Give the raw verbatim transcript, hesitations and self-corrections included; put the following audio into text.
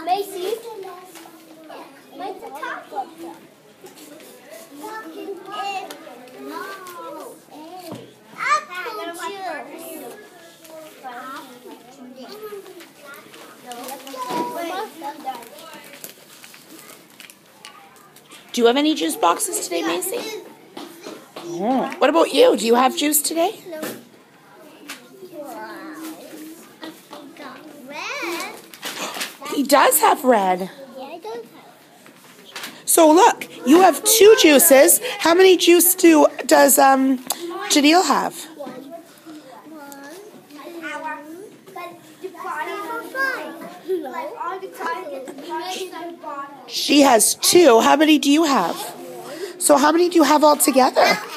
Macy, make the top of them. Do you have any juice boxes today, Macy? Oh. What about you? Do you have juice today? No. Wow. I got red. He does have red. Yeah, I do have. So look, you have two juices. How many juice do does um Janelle have? One. One. She has two. How many do you have? So how many do you have all together?